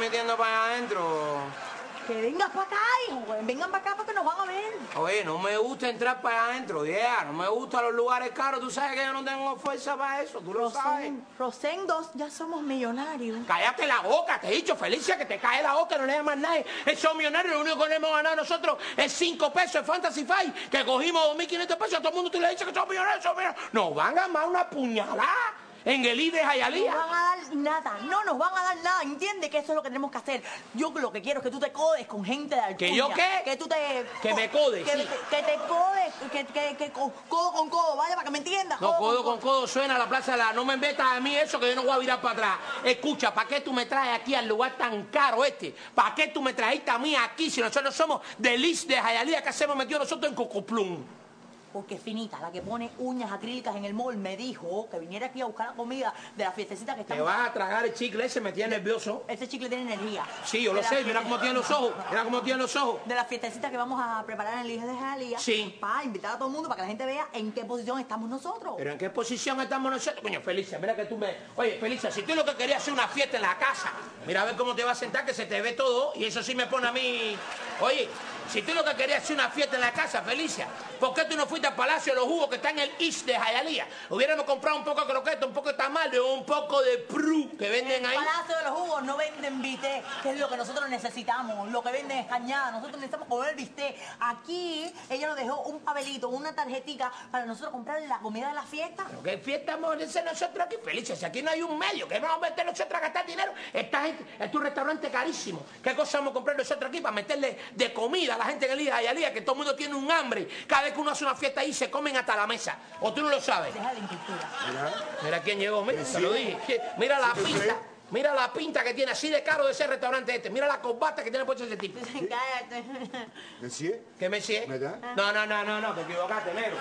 metiendo para allá adentro. Que vengas para acá, hijo. Vengan para acá porque nos van a ver. Oye, no me gusta entrar para allá adentro, vieja. No me gustan los lugares caros. Tú sabes que yo no tengo fuerza para eso. Tú lo sabes. Rosendo, ya somos millonarios. Cállate la boca, te he dicho, Felicia, que te cae la boca, no le llamas nadie. Somos millonarios, lo único que hemos ganado nosotros es 5 pesos en Fantasy Fight, que cogimos 2.500 pesos. A todo el mundo tú le dices que somos millonarios, somos millonarios. Nos van a dar una puñalada en el I de Hialeah. No van a dar nada, no nos van a dar nada, ¿entiendes? Que eso es lo que tenemos que hacer. Yo lo que quiero es que tú te codes con gente de Alcuña. ¿Que yo qué? Que tú te... Que me codes, que, sí. que te codes, que codo con codo, vaya, para que me entiendas. No, codo con codo suena a la plaza de la... No me metas a mí eso, que yo no voy a virar para atrás. Escucha, ¿para qué tú me traes aquí al lugar tan caro este? ¿Para qué tú me trajiste a mí aquí si nosotros somos del IS de Hialeah, que hacemos metido nosotros en Cocoplum? Porque Finita, la que pone uñas acrílicas en el mall, me dijo que viniera aquí a buscar la comida de la fiestecita que está. Te vas a tragar el chicle ese, me tiene nervioso. Ese chicle tiene energía. Sí, yo lo sé, mira cómo tiene los ojos, mira cómo tiene los ojos. De la fiestecita que vamos a preparar en el IS de Hialeah. Sí. Para invitar a todo el mundo, para que la gente vea en qué posición estamos nosotros. ¿Pero en qué posición estamos nosotros? Coño, Felicia, mira que tú me... Oye, Felicia, si tú lo que querías hacer una fiesta en la casa, mira a ver cómo te vas a sentar, que se te ve todo, y eso sí me pone a mí... Oye, si tú lo que querías hacer una fiesta en la casa, Felicia, ¿por qué tú no fuiste al Palacio de los Jugos que está en el IS de Hialeah? Hubiéramos comprado un poco de croqueta, un poco de tamales, un poco de pru que venden ahí. En el Palacio de los Jugos no venden bistec, que es lo que nosotros necesitamos. Lo que venden es cañada. Nosotros necesitamos comer bistec. Aquí ella nos dejó un papelito, una tarjetica para nosotros comprar la comida de la fiesta. ¿Pero qué fiesta vamos a hacer nosotros aquí, Felicia? Si aquí no hay un medio, que no vamos a meter nosotros a gastar dinero. Esta gente, es tu restaurante carísimo. ¿Qué cosa vamos a comprar nosotros aquí para meterle de comida a la gente en el IS de Hialeah, que todo el mundo tiene un hambre? Cada vez que uno hace una fiesta ahí se comen hasta la mesa. ¿O tú no lo sabes? Deja la incultura. Mira quién llegó, mira, te lo dije. Mira la pinta. Mira la pinta que tiene, así de caro de ese restaurante este. Mira la corbata que tiene puesto ese tipo. Cállate. Monsieur? ¿Qué Messier? ¿Verdad? No, te equivocaste, negro.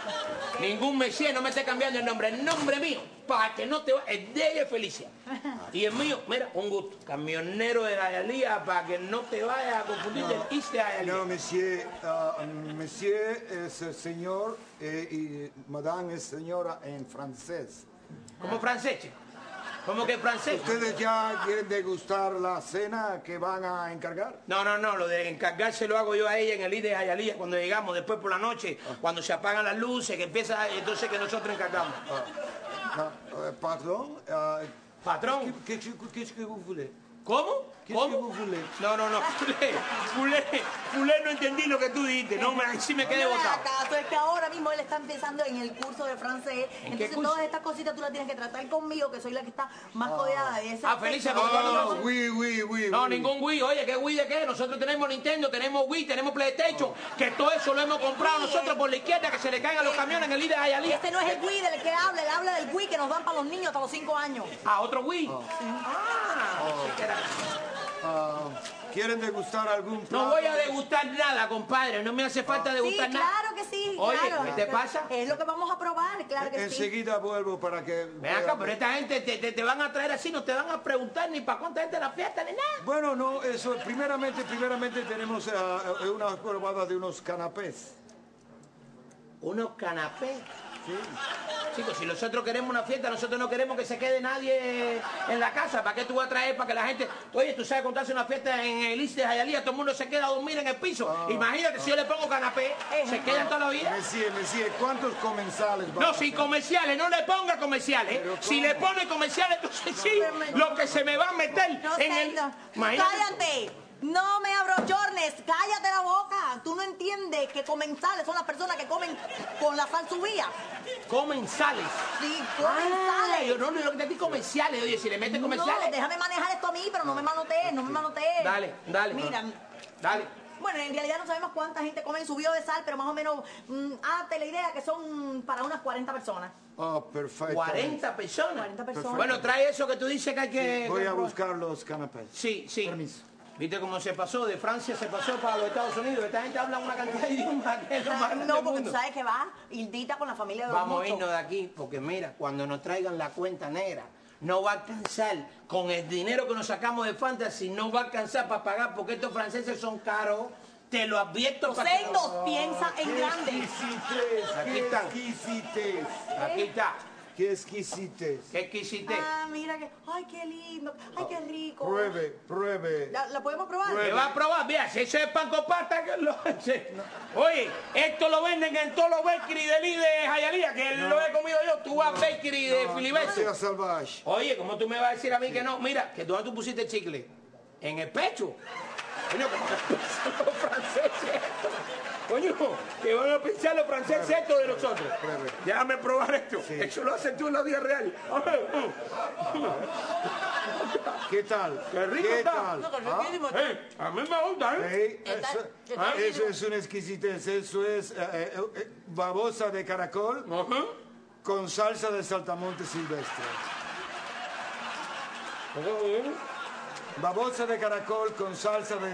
Ningún Messier, no me estés cambiando el nombre. El nombre mío, para que no te va... Es de ella, Felicia. Y el mío, mira, un gusto. Camionero de Hialeah, para que no te vayas a confundir del IS de Hialeah. No, monsieur, monsieur es señor y madame es señora en francés. ¿Cómo francés, chico? ¿Cómo que francés? ¿Ustedes ya quieren degustar la cena que van a encargar? No, lo de encargarse lo hago yo a ella en el IS de Hialeah cuando llegamos, después por la noche, cuando se apagan las luces, que empieza, entonces que nosotros encargamos. Pardon? Patrón. Qu'est-ce que vous voulez? ¿Cómo? Qu'est-ce que vous voulez? No, Fulé, no entendí lo que tú dijiste, no, sí me quedé botado. Acaso es que ahora mismo él está empezando en el curso de francés, ¿En qué entonces curso? todas estas cositas tú las tienes que tratar conmigo, que soy la que está más codeada de esa. Felicia, Oui. No, ningún Wii. Oye, ¿qué Wii de qué? Nosotros tenemos Nintendo, tenemos Wii, tenemos PlayStation, que todo eso lo hemos comprado nosotros por la izquierda, que se le caigan los camiones en el IS de Hialeah. Este no es el Wii del que habla, él habla del Wii que nos dan para los niños hasta los 5 años. ¿Otro Wii? Sí que era. ¿Quieren degustar algún plato? No voy a degustar nada, compadre, no me hace falta degustar Sí, nada. claro que sí. Oye, claro. ¿qué te pasa? Es lo que vamos a probar, claro que sí. Enseguida vuelvo para que... Ven acá, pero esta gente te van a traer así, no te van a preguntar ni para cuánta gente en la fiesta ni nada. Bueno, no, eso, primeramente tenemos una probada de unos canapés. Unos canapés. Sí. Chicos, si nosotros queremos una fiesta, nosotros no queremos que se quede nadie en la casa. ¿Para qué tú vas a traer? Para que la gente... Oye, tú sabes contarse una fiesta en el IS de Hialeah, todo el mundo se queda a dormir en el piso. Imagínate si yo le pongo canapé, se quedan toda la vida. Monsieur, ¿cuántos comensales van No, a sin hacer? comerciales, no le ponga comerciales. Pero Si ¿cómo? le pone comerciales, entonces sí, lo que se me va a meter No en sé, el... no. Imagínate. ¡Cállate! No me abrochornes, cállate la boca. Tú no entiendes que comensales son las personas que comen con la sal subida. Comensales. Sí, comensales. Yo no lo que te di comerciales. Oye, si le metes comerciales... No, déjame manejar esto a mí, pero no me manotees, no me manotees. Dale. Mira, Dale. bueno, en realidad no sabemos cuánta gente come en subido de sal, pero más o menos, hazte la idea que son para unas 40 personas. Perfecto. 40 personas. 40 personas. Bueno, trae eso que tú dices que hay que... Voy a que- buscar los canapés. Sí. Permiso. ¿Viste cómo se pasó? De Francia se pasó para los Estados Unidos. Esta gente habla una cantidad de idiomas que es lo más grande No, del porque mundo. tú sabes que va Hildita con la familia de los Vamos a muchos. irnos de aquí, porque mira, cuando nos traigan la cuenta negra, no va a alcanzar con el dinero que nos sacamos de Fantasy, no va a alcanzar para pagar, porque estos franceses son caros. Te lo advierto. para que Sendos, piensa en grande. Exquisites, Aquí están. exquisites. Aquí está. qué exquisitez. ¿Qué quisiste? Ah, mira que... Ay, qué lindo. Ay, qué rico. Pruebe. ¿La podemos probar? ¿Qué va a probar? Mira, si eso es pan con pasta, Oye, esto lo venden en todos los bakery de Lee de Hialeah, que lo he comido yo. Tú vas a bakery de No Filiberto. sea salvaje. Oye, ¿cómo tú me vas a decir a mí que no? Mira, que tú pusiste chicle. En el pecho. Coño, ¿cómo que piensan los franceses esto? Coño, que van a pensar los franceses esto de nosotros. Déjame probar esto. Sí. Eso lo haces tú en la vida real. ¿Qué tal? Qué rico ¿Qué está. tal? No, pero riquísimo. A mí me gusta, ¿eh? Sí, Está eso es una exquisitez. Eso es babosa de caracol Ajá. con salsa de saltamonte silvestre. Babosa de caracol con salsa de...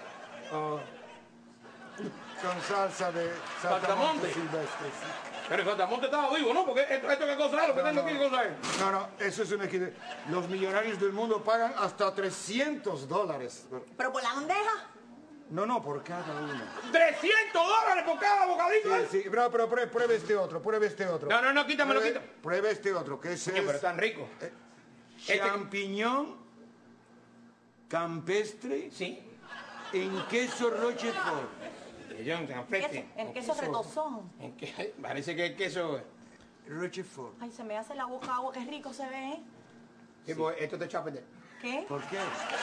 con salsa de Saltamonte. saltamonte silvestre. Sí. Pero el Saltamonte estaba vivo, ¿no? Porque esto qué cosa es, lo que tengo aquí, ¿qué cosa es? No, eso es una exquisitez. Los millonarios del mundo pagan hasta $300. ¿Pero por la bandeja? No, por cada uno. $300 por cada bocadillo. ¿eh? Sí, pero pruebe este otro, No, quítamelo, quítame. Pruebe este otro, que ese Coño, pero es es tan rico. champiñón campestre Sí. en queso Rochefort. El queso retozón. ¿En qué? Parece que el queso... Rochefort. Ay, se me hace la boca agua. Qué rico se ve, ¿eh? Sí, pues, esto te echa a perder. ¿Qué? ¿Por qué?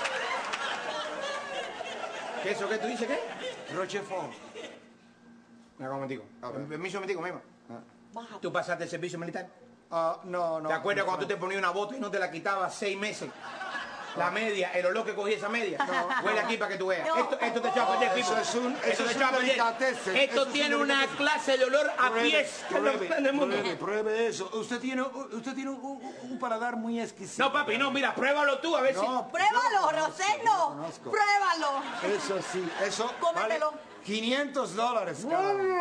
¿Queso qué tú dices qué? Rochefort. Mira, un momentico. A ver. Permiso, un momentico, mismo. Bájate. ¿Tú pasaste el servicio militar? No. ¿Te acuerdas cuando tú te ponías una bota y no te la quitabas 6 meses? La media, el olor que cogía esa media. Huele aquí para que tú veas. No. Esto te echa a perder, Pipo. eso Esto es te echa a un perder. delicatessen. Esto Eso es tiene un una delicatessen. clase de olor a pies que no está en el mundo. Pruebe eso. Usted tiene un paladar muy exquisito. No, papi, no, mira, pruébalo tú a ver si... No, pruébalo, yo Rosendo. conozco. Pruébalo. Eso sí, eso Cómetelo. vale $500 cada uno.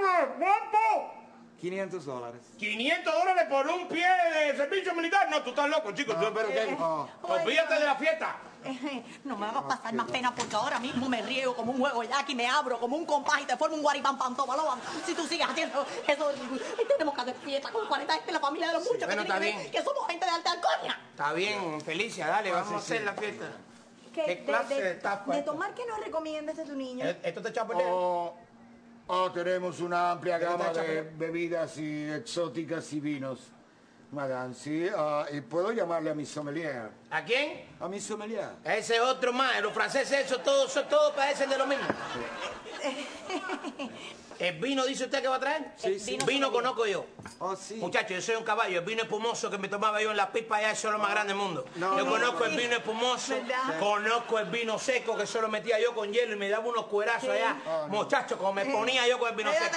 $500. $500 por un pie de servicio militar. No, tú estás loco, chicos. Pero que... Olvídate de la fiesta. No me hagas pasar más pena porque ahora mismo me riego como un juego ya y me abro como un compás y te formo un guaripán pantobalón. Si tú sigues haciendo eso, tenemos que hacer fiesta con 40 gente en la familia de los muchos bueno, que está tienen que ver bien. que somos gente de alta alcoña. Está bien, Felicia, dale, vamos a hacer la fiesta. ¿Qué clase de tapa de esto? tomar que nos recomiendas a tu niño? Esto te echa a perder. Tenemos una amplia ¿Qué te gama echa a de perder? bebidas y exóticas y vinos. Madame, sí. Y puedo llamarle a mi sommelier. ¿A quién? A mi sommelier. A ese otro más. Los franceses, eso todos parecen de lo mismo. ¿El vino dice usted que va a traer? Sí, sí. Vino conozco yo. Oh, sí. Muchachos, yo soy un caballo. El vino espumoso que me tomaba yo en la pipa allá, eso es lo más grande del mundo. No, yo no, conozco no. el vino espumoso, ¿Verdad? conozco el vino seco que solo metía yo con hielo y me daba unos cuerazos allá. Muchachos, como me ponía yo con el vino seco.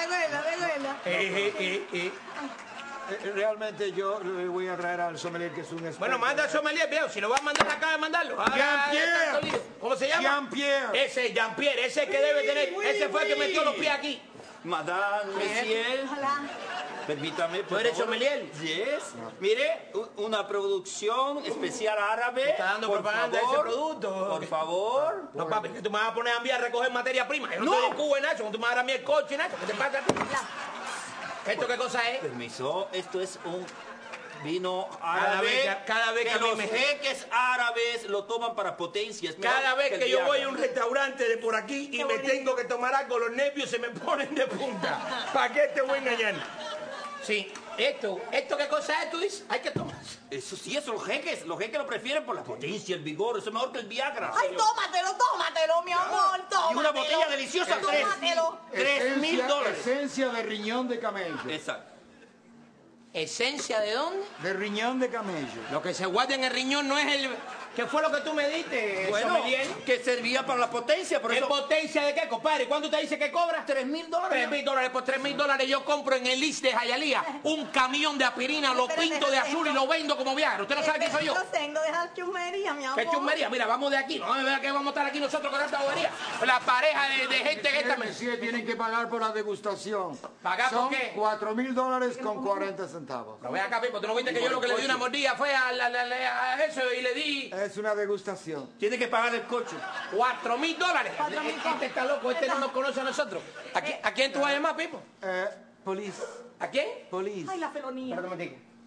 Realmente yo le voy a traer al sommelier que es un experto. Bueno, manda al sommelier, viejo. Si lo vas a mandar acá, mandarlo. Jean-Pierre. ¿Cómo se llama? Jean-Pierre. Ese, Jean-Pierre, ese que debe tener. Ese fue el que metió los pies aquí. Madame, Monsieur, Hola. permítame, ¿Tú por eres favor. sommelier? Yes. Mire, una producción especial árabe. Está dando por propaganda de ese favor, producto. Por favor. No, papi, que tú me vas a poner a enviar a recoger materia prima. Yo no, No. estoy en Cuba, Nacho. Tú me vas a dar a mí el coche, Nacho. ¿Qué te pasa a ti? ¿Esto qué cosa es? Permiso, esto es un vino árabe. cada vez que a mí los me- jeques árabes lo toman para potencias. Mira, Cada vez el que yo voy a Viagra. un restaurante de por aquí y me tengo que tomar algo, los nervios se me ponen de punta. ¿Para qué te voy a engañar? Sí, esto qué cosa es, tú dices, hay que tomar. Eso sí, eso los jeques lo prefieren por la potencia, el vigor, eso es mejor que el Viagra. Ay, señor. tómatelo, mi amor, tómatelo. Y una botella deliciosa, Tómatelo. $3,000. Esencia de riñón de camello. Exacto. ¿Esencia de dónde? De riñón de camello. Lo que se guarda en el riñón no es el... ¿Qué fue lo que tú me diste, Bueno, sommelier? que servía para la potencia, por ¿Qué eso... potencia de qué, compadre? ¿Cuánto te dice que cobras? $3,000. $3,000. Por $3,000 yo compro en el list de Hialeah un camión de aspirina, lo Espérate, pinto de azul y lo vendo como Viagra. ¿Usted no sabe quién soy yo? Rosendo, deja chusmería, mi amor. ¿Qué chumbería? Mira, vamos de aquí. No me vea que vamos a estar aquí nosotros con esta bobería. La pareja de gente que esta... Monsieur, tienen que pagar por la degustación. ¿Pagar por Son qué? $4,000 con 40 centavos. Pero ven acá, Pipo, ¿tú no viste que yo lo que le di una mordida fue a eso y le di Es una degustación. Tiene que pagar el coche. $4,000? $4,000. Este está loco, este no nos conoce a nosotros. ¿A quién tú vas a llamar, Pipo? Police. ¿A quién? Police. Ay, la felonía. Espérate un momentico.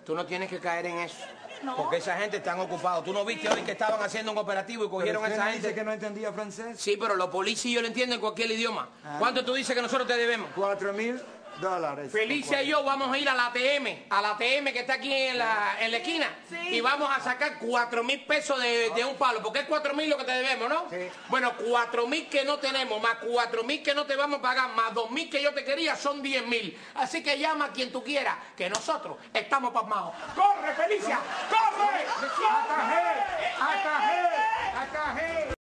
tú no tienes que caer en eso. No. Porque esa gente están ocupados. ¿Tú no viste hoy que estaban haciendo un operativo y cogieron a ¿Pero esa usted no dice gente? que no entendía francés? Sí, pero los policías lo entienden en cualquier idioma. ¿Cuánto tú dices que nosotros te debemos? $4,000. Felicia y yo vamos a ir a la ATM que está aquí en la esquina, Sí. y vamos a sacar 4,000 pesos de un palo, porque es 4,000 lo que te debemos, ¿no? Sí. Bueno, 4,000 que no tenemos, más 4,000 que no te vamos a pagar, más 2,000 que yo te quería, son 10,000. Así que llama a quien tú quieras, que nosotros estamos pasmados. ¡Corre, Felicia! ¡Corre! ¡Atajé! ¡Atajé! ¡Atajé!